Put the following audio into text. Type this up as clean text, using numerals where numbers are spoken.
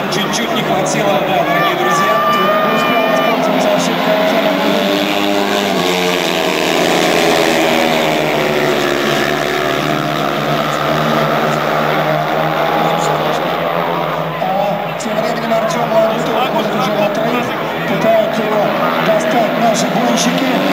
Чуть-чуть не хватило, да, дорогие друзья. Не успел воспользоваться ошибкой Артема. Тем временем Артем Ларитов уходит уже в отрыв. Пытаются его достать наши гонщики.